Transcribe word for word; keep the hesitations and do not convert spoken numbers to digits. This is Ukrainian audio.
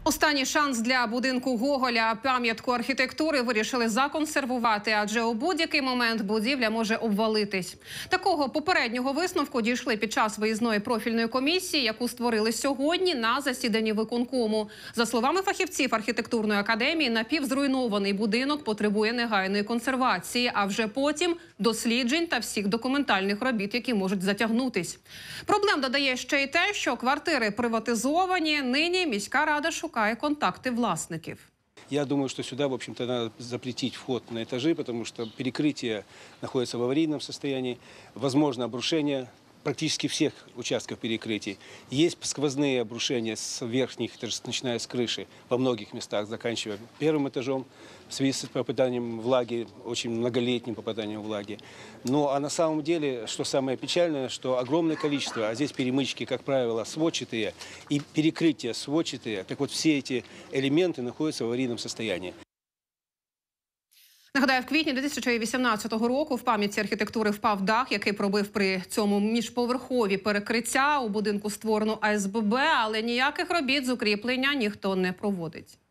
Останній шанс для будинку Гоголя, пам'ятку архітектури, вирішили законсервувати, адже у будь-який момент будівля може обвалитись. Такого попереднього висновку дійшли під час виїзної профільної комісії, яку створили сьогодні на засіданні виконкому. За словами фахівців архітектурної академії, напівзруйнований будинок потребує негайної консервації, а вже потім досліджень та всіх документальних робіт, які можуть затягнутись. Проблем додає ще й те, що квартири приватизовані, нині міська рада шукає контакти власників. Я думаю, что сюда, в общем-то, надо запретить вход на этажи, потому что перекрытие находится в аварийном состоянии, возможно обрушение практически всех участков перекрытий. Есть сквозные обрушения с верхних, начиная с крыши, во многих местах, заканчивая первым этажом, в связи с попаданием влаги, очень многолетним попаданием влаги. Ну, а на самом деле, что самое печальное, что огромное количество, а здесь перемычки, как правило, сводчатые, и перекрытия сводчатые, так вот все эти элементы находятся в аварийном состоянии. Нагадаю, в квітні дві тисячі вісімнадцятого року в пам'ятці архітектури впав дах, який пробив при цьому міжповерхові перекриття. У будинку створено А С Б Б, але ніяких робіт з укріплення ніхто не проводить.